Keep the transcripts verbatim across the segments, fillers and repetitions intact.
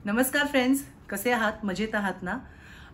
नमस्कार फ्रेंड्स, कसे आहात? मजेत आहात ना?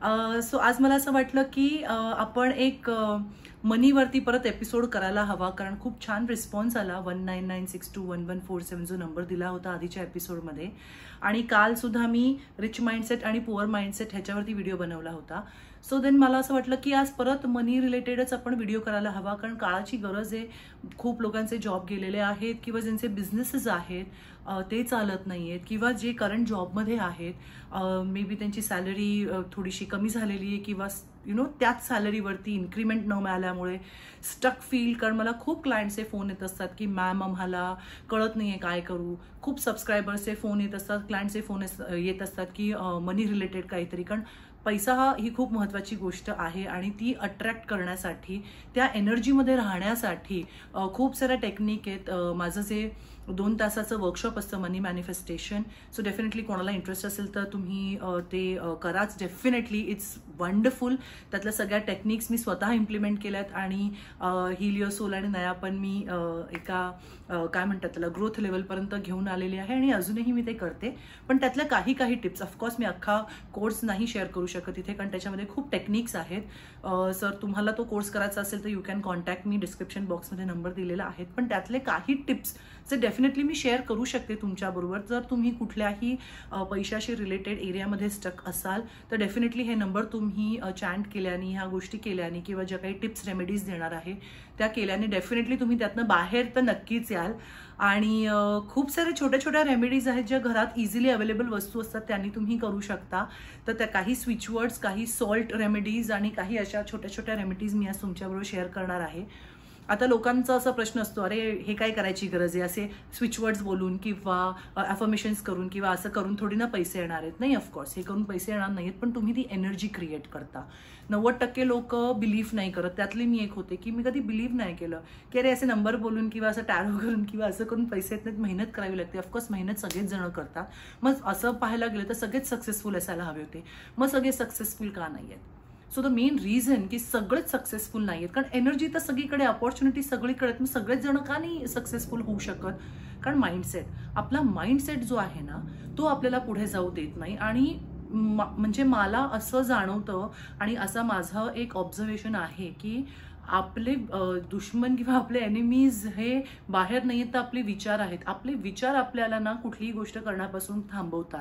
सो आज मला असं वाटलं की आपण एक मनीवरती परत एपिसोड करायला हवा, कारण खूप छान रिस्पॉन्स आला. One nine nine six two one one four seven जो नंबर दिला होता आधीच्या एपिसोडमध्ये, आणि काल सुद्धा मी रिच माइंडसेट आणि पुअर माइंडसेट ह्याच्यावरती व्हिडिओ बनवला होता. सो देन मला असं वाटलं की आज परत मनी रिलेटेडच आपण व्हिडिओ करायला हवा, कारण काळाची गरज आहे. खूप लोकांचे जॉब गेलेले आहेत किंवा ज्यांचे बिझनेसेस आहेत ते चालत नाही आहेत, किंवा जे करंट जॉबमध्ये आहेत मे बी त्यांची सॅलरी थोडीशी कमी झालेली आहे, किंवा यु नो त्याच सॅलरीवरती इन्क्रीमेंट न मिळाल्यामुळे स्टक फील. कारण मला खूप क्लायंटचे फोन येत असतात की मॅम आम्हाला कळत नाही आहे काय करू. खूप सबस्क्रायबर्सचे फोन येत असतात, क्लायंटचे फोन येत असतात की मनी रिलेटेड काहीतरी. कारण पैसा हा ही खूप महत्त्वाची गोष्ट आहे, आणि ती अट्रॅक्ट करण्यासाठी, त्या एनर्जीमध्ये राहण्यासाठी खूप साऱ्या टेक्निक आहेत. माझं जे दोन तासाचं वर्कशॉप असतं मनी मॅनिफेस्टेशन, सो डेफिनेटली कोणाला इंटरेस्ट असेल तर तुम्ही ते कराच. Definitely it's wonderful. त्यातल्या सगळ्या टेक्निक्स मी स्वतः इम्प्लिमेंट केल्यात, आणि हिलिओसोल आणि नया पण मी एका काय म्हणतात त्याला ग्रोथ लेवलपर्यंत घेऊन आलेली आहे, आणि अजूनही मी ते करते. पण त्यातल्या काही काही टिप्स, ऑफकोर्स मी अख्खा कोर्स नाही शेअर करू शकत इथे, कारण त्याच्यामध्ये खूप टेक्निक्स आहेत. सर तुम्हाला तो कोर्स करायचा असेल तर you can contact me, description बॉक्समध्ये नंबर दिलेला आहे. पण त्यातले काही टिप्स जे डेफिनेटली मी शेअर करू शकते तुमच्याबरोबर. जर तुम्ही कुठल्याही पैशाशी रिलेटेड एरियामध्ये स्टक असाल तर डेफिनेटली हे नंबर तुम्ही चॅन्ट केल्याने, ह्या गोष्टी केल्याने, किंवा ज्या काही टिप्स रेमेडीज देणार आहे त्या केल्याने डेफिनेटली तुम्ही त्यातनं बाहेर तर नक्कीच याल. आणि खूप सारे छोट्या छोट्या रेमेडीज आहेत ज्या घरात इझिली अवेलेबल वस्तू असतात त्यांनी तुम्ही करू शकता. तर त्या काही स्विचवर्ड्स, काही सॉल्ट रेमेडीज आणि काही अशा छोट्या छोट्या रेमेडीज मी आज तुमच्याबरोबर शेअर करणार आहे. आता लोकांचा असा प्रश्न असतो, अरे हे काय करायची गरज आहे, असे स्विचवर्ड्स बोलून किंवा अफर्मेशन्स करून किंवा असं करून थोडी ना पैसे येणार आहेत. नाही, ऑफकोर्स हे करून पैसे येणार नाहीत, पण तुम्ही ती एनर्जी क्रिएट करता. नव्वद टक्के लोक बिलीव्ह नाही करत, त्यातली मी एक होते की मी कधी बिलीव्ह नाही केलं की अरे असे नंबर बोलून किंवा असं टॅरो करून किंवा असं करून पैसे येत नाहीत. मेहनत करावी लागते. ऑफकोर्स मेहनत सगळेच जण करतात. मग असं पाहायला गेलं तर सगळेच सक्सेसफुल असायला हवे होते. मग सगळे सक्सेसफुल का नाही आहेत? सो द मेन रिझन की सगळेच सक्सेसफुल नाही आहेत, कारण एनर्जी तर सगळीकडे, अपॉर्च्युनिटी सगळीकडे. मग सगळेच जण का नाही सक्सेसफुल होऊ शकत? कारण माइंडसेट, आपला माइंडसेट जो आहे ना तो आपल्याला पुढे जाऊ देत नाही. आणि म्हणजे मला असं जाणवतं, आणि असं माझं एक ऑब्झर्वेशन आहे की आपले दुश्मन किंवा आपले एनिमीज हे बाहेर नाही आहेत तर आपले विचार आहेत. आपले विचार आपल्याला ना कुठलीही गोष्ट करण्यापासून थांबवतात.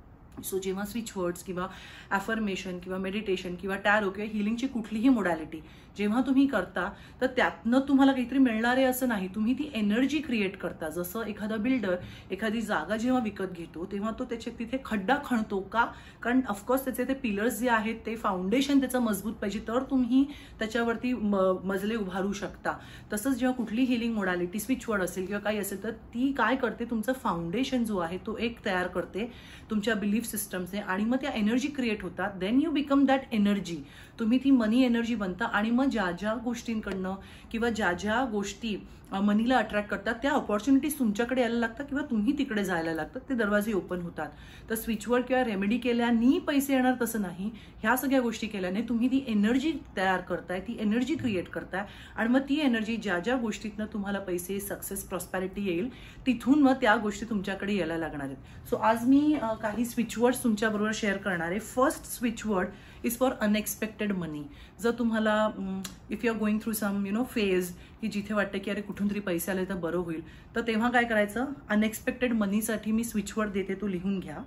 सो जेव्हा स्विच वर्ड्स किंवा ॲफर्मेशन किंवा मेडिटेशन किंवा टॅरो किंवा हिलिंगची कुठलीही मोडॅलिटी जेव्हा तुम्ही करता तर त्यातनं तुम्हाला काहीतरी मिळणार आहे असं नाही, तुम्ही ती एनर्जी क्रिएट करता. जसं एखादा बिल्डर एखादी जागा जेव्हा विकत घेतो तेव्हा तो त्याचे तिथे खड्डा खणतो का? कारण ऑफकोर्स त्याचे ते पिलर्स जे आहेत ते फाउंडेशन त्याचं मजबूत पाहिजे, तर तुम्ही त्याच्यावरती मजले उभारू शकता. तसंच जेव्हा कुठली हिलिंग मोडॅलिटी स्विचवर्ड असेल किंवा काही असेल तर ती काय करते, तुमचं फाउंडेशन जो आहे तो एक तयार करते तुमच्या बिलीफ सिस्टमचे, आणि मग त्या एनर्जी क्रिएट होतात. Then you become that energy. तुम्ही ती मनी एनर्जी बनता, आणि मग ज्या ज्या गोष्टींकडनं किंवा ज्या ज्या गोष्टी मनीला अट्रॅक्ट करतात त्या ऑपॉर्च्युनिटीज तुमच्याकडे यायला लागतात किंवा तुम्ही तिकडे जायला लागतात. ते दरवाजे ओपन होतात. तर स्विचवर्ड किंवा रेमेडी केल्याने पैसे येणार तसं नाही. ह्या सगळ्या गोष्टी केल्याने तुम्ही ती एनर्जी तयार करताय, ती एनर्जी क्रिएट करताय, आणि मग ती एनर्जी ज्या ज्या गोष्टीतनं तुम्हाला पैसे, सक्सेस, प्रॉस्पॅरिटी येईल तिथून मग त्या गोष्टी तुमच्याकडे यायला लागणार आहेत. सो आज मी काही स्विचवर्ड्स तुमच्याबरोबर शेअर करणार आहे. First switch word is for unexpected money. जर तुम्हाला if you are going through some you know phase की जिथे वाटतं की अरे कुठून तरी पैसे आले तर बरं होईल, तर तेव्हा काय करायचं, अनएक्सपेक्टेड मनीसाठी मी स्विचवर्ड देते, तो लिहून घ्या.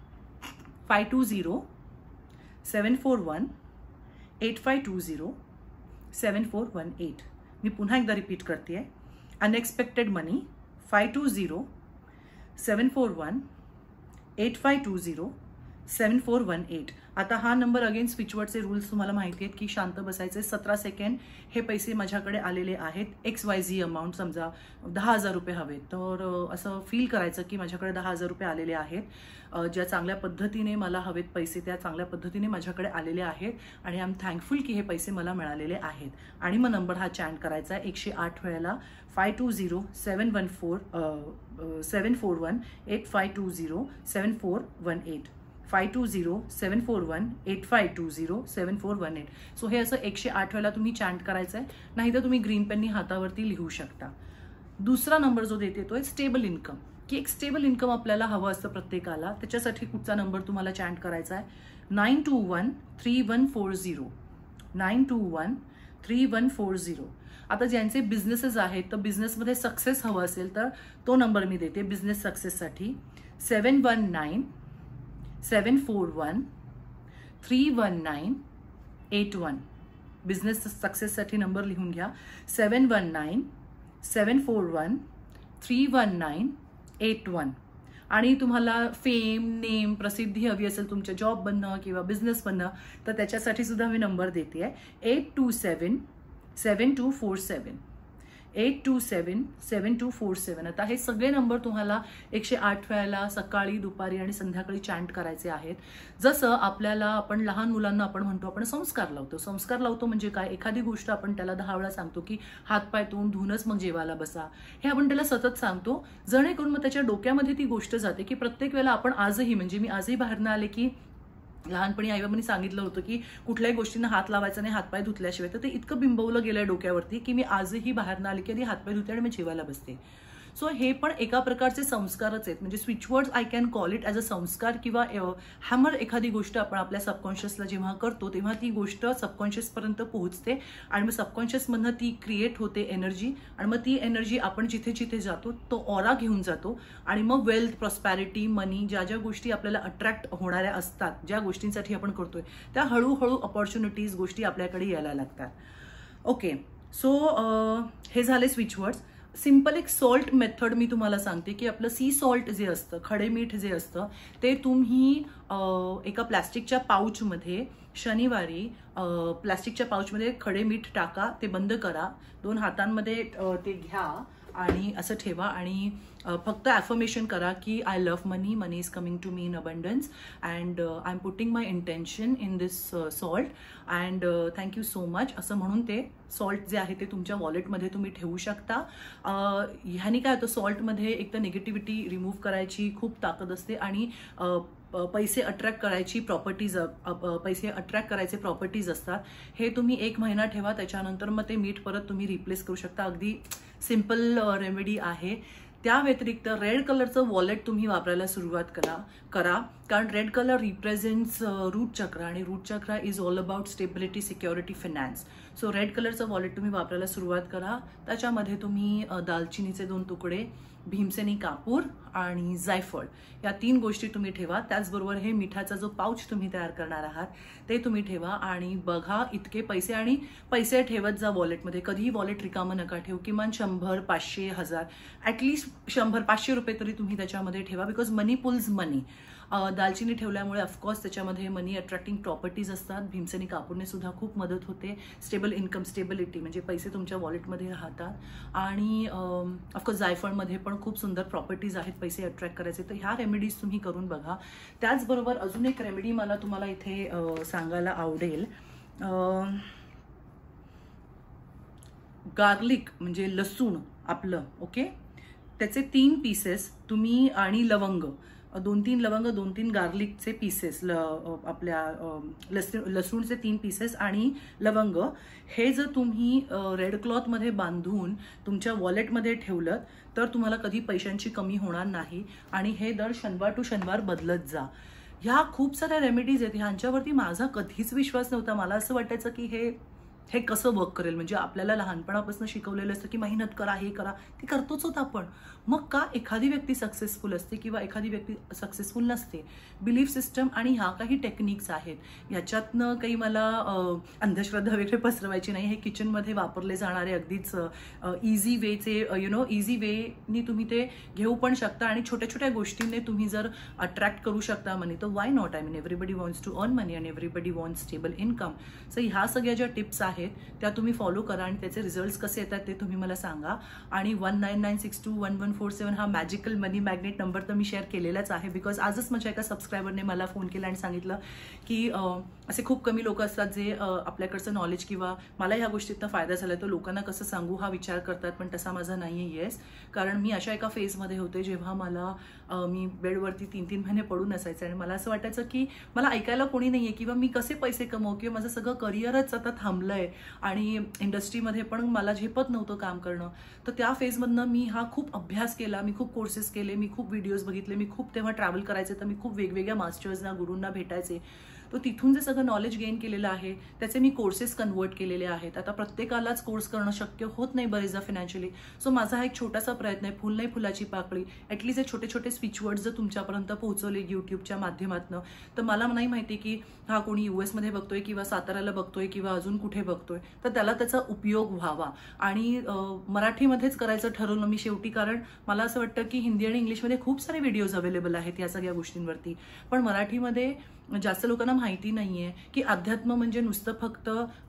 Five two zero seven four one eight five two zero seven four one eight. मी पुन्हा एकदा रिपीट करते आहे. Unexpected money five two zero seven four one eight five two zero seven four one eight. आता हा number again स्विचवर्डचे rules तुम्हाला माहिती आहेत की शांत बसायचे. सतरा सेकंड हे पैसे माझ्याकडे आलेले आहेत, एक्स वाय झी अमाऊंट, समजा दहा हजार रुपये हवेत, तर असं फील करायचं की माझ्याकडे दहा हजार रुपये आलेले आहेत. ज्या चांगल्या पद्धतीने मला हवेत पैसे त्या चांगल्या पद्धतीने माझ्याकडे आलेले आहेत, आणि आय एम थँकफुल की हे पैसे मला मिळालेले आहेत. आणि मग नंबर हा चॅन्ट करायचा आहे एकशे आठ वेळेला. Five two zero seven one four seven four one eight five two zero seven four one eight. Five two zero seven four one eight five two zero seven four one eight. So हे असं एकशे आठ वेळेला तुम्ही chant करायचं आहे, नाहीतर तुम्ही ग्रीन पेननी हातावरती लिहू शकता. दुसरा नंबर जो देते तो आहे स्टेबल इन्कम, की एक स्टेबल इन्कम आपल्याला हवं असतं प्रत्येकाला. त्याच्यासाठी कुठचा नंबर तुम्हाला चॅन्ट करायचा आहे, nine two one three one four zero nine two one three one four zero. आता ज्यांचे बिझनेसेस आहेत तर बिझनेसमध्ये सक्सेस हवं असेल तर तो नंबर मी देते बिझनेस सक्सेससाठी, seven one nine seven four one three one nine eight one. Business सक्सेससाठी नंबर लिहून घ्या, seven one nine seven four one three one nine eight one. आणि तुम्हाला फेम, नेम, प्रसिद्धी हवी असेल तुमच्या जॉब बनणं किंवा बिझनेस बनणं तर त्याच्यासाठी सुद्धा मी नंबर देते आहे, eight two seven seven two four seven eight two seven seven two four seven. आता हे सगळे नंबर तुम्हाला एकशे आठ वेळेला सकाळी, दुपारी आणि संध्याकाळी चॅन्ट करायचे आहेत. जसं आपल्याला आपण लहान मुलांना आपण म्हणतो आपण संस्कार लावतो. संस्कार लावतो म्हणजे काय, एखादी गोष्ट आपण त्याला दहा वेळा सांगतो की हातपाय तोंड धुवूनच मग जेवायला बसा, हे आपण त्याला सतत सांगतो, जेणेकरून मग त्याच्या डोक्यामध्ये ती गोष्ट जाते की प्रत्येक वेळेला आपण आजही, म्हणजे मी आजही बाहेरनं आले की लहानपणी आईबाबांनी सांगितलं होतं की कुठल्याही गोष्टींना हात लावायचा नाही हातपाय धुतल्याशिवाय, तर ते इतकं बिंबवलं गेलंय डोक्यावरती की मी आजही बाहेरनं आले की आधी हातपाय धुते आणि मी जेवायला बसते. सो हे पण एका प्रकारचे संस्कारच आहेत, म्हणजे switch words I can call it as a sanskar किंवा हॅमर. एखादी गोष्ट आपण आपल्या सबकॉन्शियसला जेव्हा करतो तेव्हा ती गोष्ट सबकॉन्शियसपर्यंत पोहोचते आणि मग सबकॉन्शियसमधनं ती क्रिएट होते एनर्जी, आणि मग ती एनर्जी आपण जिथे जिथे जातो तो ऑरा घेऊन जातो आणि मग वेल्थ, प्रॉस्पॅरिटी, मनी, ज्या ज्या गोष्टी आपल्याला अट्रॅक्ट होणाऱ्या असतात, ज्या गोष्टींसाठी आपण करतोय त्या हळूहळू अपॉर्च्युनिटीज, गोष्टी आपल्याकडे यायला लागतात. ओके, सो हे झाले स्विचवर्ड्स. सिंपल एक सॉल्ट मेथड मी तुम्हाला सांगते की आपलं सी सॉल्ट जे असतं, खडे मीठ जे असतं, ते तुम्ही एका प्लॅस्टिकच्या पाऊचमध्ये शनिवारी प्लॅस्टिकच्या पाऊचमध्ये खडे मीठ टाका, ते बंद करा, दोन हातांमध्ये ते घ्या आणि असं ठेवा आणि फक्त ॲफर्मेशन करा की I love money, money is coming to me in abundance and I am putting my intention in this salt and thank you so much, असं म्हणून ते सॉल्ट जे आहे ते तुमच्या वॉलेटमध्ये तुम्ही ठेवू शकता. ह्यानी काय होतं, सॉल्टमध्ये एक तर निगेटिव्हिटी रिमूव्ह करायची खूप ताकद असते आणि पैसे अट्रॅक्ट करायची प्रॉपर्टीज, पैसे अट्रॅक्ट करायचे प्रॉपर्टीज असतात. हे तुम्ही एक महिना ठेवा, त्याच्यानंतर मग ते मीठ परत तुम्ही रिप्लेस करू शकता. अगदी सिम्पल रेमेडी आहे. त्या व्यतिरिक्त रेड कलरचं वॉलेट तुम्ही वापरायला सुरुवात करा करा कारण रेड कलर रिप्रेझेंट्स रूट चक्र आणि root chakra is all about stability, security, finance. So red कलरचं वॉलेट तुम्ही वापरायला सुरुवात करा. त्याच्यामध्ये तुम्ही दालचिनीचे दोन तुकडे, भीमसेनी कापूर आणि जायफळ या तीन गोष्टी तुम्ही ठेवा. त्याचबरोबर हे मिठाचा जो पाऊच तुम्ही तयार करणार आहात ते तुम्ही ठेवा आणि बघा इतके पैसे, आणि पैसे ठेवत जा वॉलेटमध्ये. कधीही वॉलेट रिकामं नका ठेवू. किमान शंभर, पाचशे, हजार, ॲटलिस्ट शंभर पाचशे रुपये तरी तुम्ही त्याच्यामध्ये ठेवा, बिकॉज मनी पुल्स मनी. दालचिनी ठेवल्यामुळे ऑफकोर्स त्याच्यामध्ये मनी अट्रॅक्टिंग प्रॉपर्टीज असतात. भीमसेनी कापूरने सुद्धा खूप मदत होते. स्टेबल इन्कम, स्टेबिलिटी, म्हणजे पैसे तुमच्या वॉलेटमध्ये राहतात. आणि ऑफकोर्स जायफळमध्ये पण खूप सुंदर प्रॉपर्टीज आहेत पैसे अट्रॅक्ट करायचे. तर ह्या रेमेडीज तुम्ही करून बघा. त्याचबरोबर अजून एक रेमेडी मला तुम्हाला इथे सांगायला आवडेल. गार्लिक म्हणजे लसूण आपलं, ओके, त्याचे तीन पीसेस तुम्ही, आणि लवंग, दोन तीन लवंग, दोन तीन गार्लिकचे पीसेस, ल आपल्या लसूण लसूणचे तीन पीसेस आणि लवंग, हे जर तुम्ही रेड क्लॉथमध्ये बांधून तुमच्या वॉलेटमध्ये ठेवलं तर तुम्हाला कधी पैशांची कमी होणार नाही. आणि हे दर शनिवार टू शनिवार बदलत जा. ह्या खूप साऱ्या रेमेडीज आहेत, ह्यांच्यावरती माझा कधीच विश्वास नव्हता. मला असं वाटायचं की हे हे कसं वर्क करेल, म्हणजे आपल्याला लहानपणापासून शिकवलेलं असतं की मेहनत करा, हे करा, ते करतोच होत आपण. मग का एखादी व्यक्ती सक्सेसफुल असते किंवा एखादी व्यक्ती सक्सेसफुल नसते? बिलीफ सिस्टम आणि ह्या काही टेक्निक्स आहेत. ह्याच्यातनं काही मला अंधश्रद्धा वगैरे पसरवायची नाही. हे किचनमध्ये वापरले जाणारे अगदीच इझी वेचे, यु नो इझी वेनी तुम्ही ते घेऊ पण शकता आणि छोट्या छोट्या गोष्टींनी तुम्ही जर अट्रॅक्ट करू शकता मनी, तर why not? I mean everybody wants to earn money and everybody wants stable income. So ह्या सगळ्या ज्या टिप्स आहेत त्या तुम्ही फॉलो करा आणि त्याचे रिझल्ट्स कसे येतात ते तुम्ही मला सांगा. आणि one nine nine six two one one four seven हा मॅजिकल मनी मॅग्नेट नंबर तर मी शेअर केलेलाच आहे, बिकॉज आजच माझ्या एका सबस्क्रायबरने मला फोन केला आणि सांगितलं की असे खूप कमी लोक असतात जे आपल्याकडचं नॉलेज किंवा मला ह्या गोष्टीतनं फायदा झाला तो लोकांना कसं सांगू हा विचार करतात, पण तसा माझा नाही आहे. येस, कारण मी अशा एका फेजमध्ये होते जेव्हा मला मी बेडवरती तीन तीन महिने पडून असायचे आणि मला असं वाटायचं की मला ऐकायला कोणी नाही आहे किंवा मी कसे पैसे कमवू किंवा माझं सगळं करिअरच आता थांबलं आहे. आहे आणि इंडस्ट्रीमध्ये पण मला झेपत नव्हतं काम करणं. तर त्या फेजमधनं मी हा खूप अभ्यास केला, मी खूप कोर्सेस केले, मी खूप व्हिडिओज बघितले, मी खूप तेव्हा ट्रॅव्हल करायचे, तर मी खूप वेगवेगळ्या मास्टर्सना गुरूंना भेटायचे. तो तिथून जे सगळं नॉलेज गेन केलेलं आहे त्याचे मी कोर्सेस कन्वर्ट केलेले आहेत. आता प्रत्येकालाच कोर्स करणं शक्य होत नाही बरेचदा फायनान्शियली. सो माझा हा एक छोटासा प्रयत्न आहे, फुल नाही फुलाची पाकळी, ॲटलीस्ट हे छोटे छोटे स्विच वर्ड्स जर तुमच्यापर्यंत पोहोचवले यूट्यूबच्या माध्यमातून, तर मला नाही माहिती की हा कोणी यूएसमध्ये बघतोय किंवा साताऱ्याला बघतोय किंवा अजून कुठे बघतोय, तर त्याला त्याचा उपयोग व्हावा. आणि मराठीमध्येच करायचं ठरवलं मी शेवटी, कारण मला असं वाटतं की हिंदी आणि इंग्लिशमध्ये खूप सारे व्हिडिओज अवेलेबल आहेत या सगळ्या गोष्टींवरती, पण मराठीमध्ये जास्त लोकांना माहिती नाहीये की अध्यात्म म्हणजे नुसतं फक्त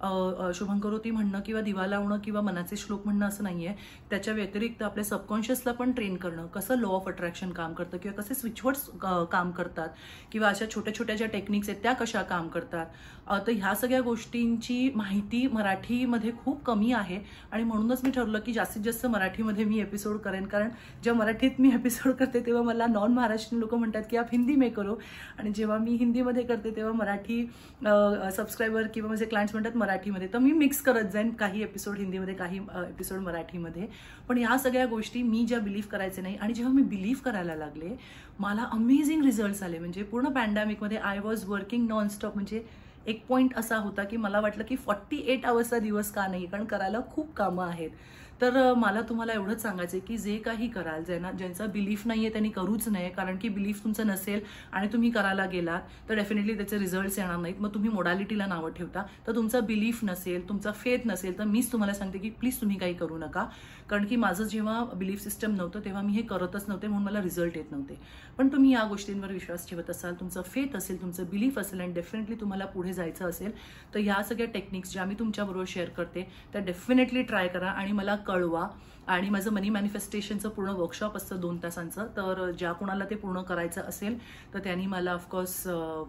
शुभंकरोती म्हणणं किंवा दिवा लावणं किंवा मनाचे श्लोक म्हणणं असं नाहीये. त्याच्या व्यतिरिक्त आपल्या सबकॉन्शियसला पण ट्रेन करणं, कसं लॉ ऑफ अट्रॅक्शन काम करतं किंवा कसे स्विचवर्ड्स काम करतात किंवा अशा छोट्या छोट्या ज्या टेक्निक्स आहेत त्या कशा काम करतात. तर ह्या सगळ्या गोष्टींची माहिती मराठीमध्ये खूप कमी आहे आणि म्हणूनच मी ठरवलं की जास्तीत जास्त मराठीमध्ये मी एपिसोड करेन, कारण जेव्हा मराठीत मी एपिसोड करते तेव्हा मला नॉन महाराष्ट्रीयन लोक म्हणतात की आप हिंदी में करो, आणि जेव्हा मी हिंदीमध्ये करते तेव्हा मराठी सबस्क्रायबर किंवा माझे क्लायंट्स म्हणतात मराठीमध्ये. तर मी मिक्स करत जाईन, काही एपिसोड हिंदीमध्ये काही एपिसोड मराठीमध्ये. पण ह्या सगळ्या गोष्टी मी ज्या बिलीव्ह करायचे नाही आणि जेव्हा मी बिलीव्ह करायला लागले मला अमेझिंग रिझल्ट्स आले. म्हणजे पूर्ण पॅन्डेमिकमध्ये आय वॉज वर्किंग नॉनस्टॉप. म्हणजे एक पॉईंट असा होता की मला वाटलं की फॉर्टी एट आवर्सचा दिवस का नाही, कारण करायला खूप कामं आहेत. तर मला तुम्हाला एवढंच सांगायचं आहे की जे काही कराल, ज्यांना ज्यांचा बिलीफ नाही आहे त्यांनी करूच नाही, कारण की बिलीफ तुमचं नसेल आणि तुम्ही करायला गेलात तर डेफिनेटली त्याचे रिझल्ट्स येणार नाहीत. मग तुम्ही मोडॅलिटीला नावं ठेवता. तर तुमचा बिलीफ नसेल, तुमचा फेथ नसेल, तर मीच तुम्हाला सांगते की प्लीज तुम्ही काही करू नका, कारण की माझं जेव्हा बिलीफ सिस्टम नव्हतं तेव्हा मी हे करतच नव्हते, म्हणून मला रिझल्ट येत नव्हते. पण तुम्ही या गोष्टींवर विश्वास ठेवत असाल, तुमचं फेथ असेल, तुमचं बिलीफ असेल आणि डेफिनेटली तुम्हाला पुढे जायचं असेल, तर ह्या सगळ्या टेक्निक्स ज्या मी तुमच्याबरोबर शेअर करते त्या डेफिनेटली ट्राय करा आणि मला कळवा. आणि माझं मनी मॅनिफेस्टेशनचं पूर्ण वर्कशॉप असतं दोन तासांचं, तर ज्या कोणाला ते पूर्ण करायचं असेल तर त्यांनी मला ऑफकोर्स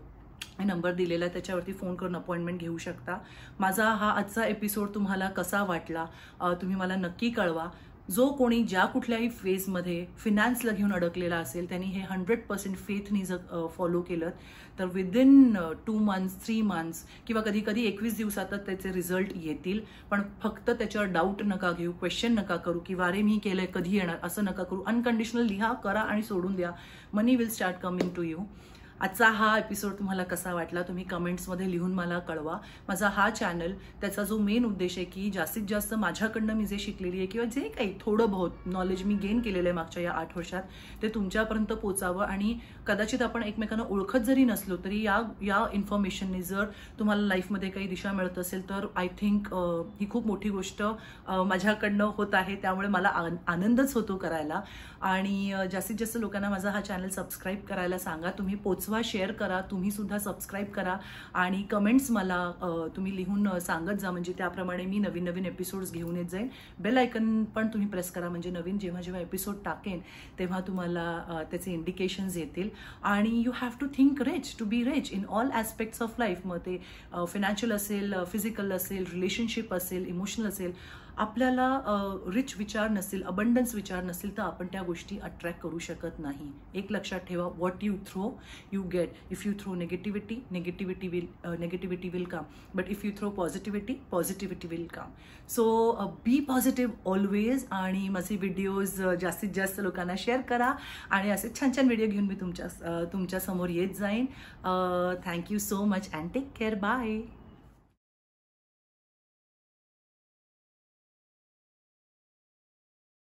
नंबर दिलेला आहे, त्याच्यावरती फोन करून अपॉइंटमेंट घेऊ शकता. माझा हा आजचा एपिसोड तुम्हाला कसा वाटला तुम्ही मला नक्की कळवा. जो कोणी ज्या कुठल्याही फेजमध्ये फिनान्सला घेऊन अडकलेला असेल त्यांनी हे हंड्रेड पर्सेंट फेथनी जर फॉलो केलं तर within two months three months किंवा कधी कधी एकवीस दिवसातच त्याचे रिझल्ट येतील. पण फक्त त्याच्यावर डाऊट नका घेऊ, क्वेश्चन नका करू की वारे मी केलंय कधी येणार, असं नका करू. अनकंडिशनल लिहा, करा आणि सोडून द्या. Money will start coming to you. आजचा हा एपिसोड तुम्हाला कसा वाटला तुम्ही कमेंट्समध्ये लिहून मला कळवा. माझा हा चॅनल त्याचा जो मेन उद्देश आहे की जास्तीत जास्त माझ्याकडनं मी जे शिकलेली आहे किंवा जे काही थोडं बहुत नॉलेज मी गेन केलेलं आहे मागच्या या आठ वर्षात ते तुमच्यापर्यंत पोचावं. आणि कदाचित आपण एकमेकांना ओळखत जरी नसलो तरी या या इन्फॉर्मेशनने जर तुम्हाला लाईफमध्ये काही दिशा मिळत असेल तर आय थिंक ही खूप मोठी गोष्ट माझ्याकडनं होत आहे. त्यामुळे मला आनंदच होतो करायला. आणि जास्तीत जास्त लोकांना माझा हा चॅनल सबस्क्राईब करायला सांगा, तुम्ही पोचवा, शेअर करा, तुम्ही सुद्धा सबस्क्राईब करा आणि कमेंट्स मला तुम्ही लिहून सांगत जा, म्हणजे त्याप्रमाणे मी नवीन नवीन एपिसोड्स घेऊन येत जाईन. बेल आयकन पण तुम्ही प्रेस करा, म्हणजे नवीन जेव्हा जेव्हा एपिसोड टाकेन तेव्हा तुम्हाला त्याचे इंडिकेशन्स येतील. आणि you have to think rich to be rich in all aspects of life. मग ते फायनान्शियल असेल, फिजिकल असेल, रिलेशनशिप असेल, इमोशनल असेल. आपल्याला रिच विचार नसतील, अबंडन्स विचार नसतील तर आपण त्या गोष्टी अट्रॅक्ट करू शकत नाही. एक लक्षात ठेवा, what you throw you get. If you throw negativity, negativity will negativity will come, but if you throw positivity, positivity will come. So be positive always. आणि माझे व्हिडिओज जास्तीत जास्त लोकांना शेअर करा आणि असे छान छान व्हिडिओ घेऊन मी तुमच्या तुमच्या समोर येत जाईन. Thank you so much and take care. Bye.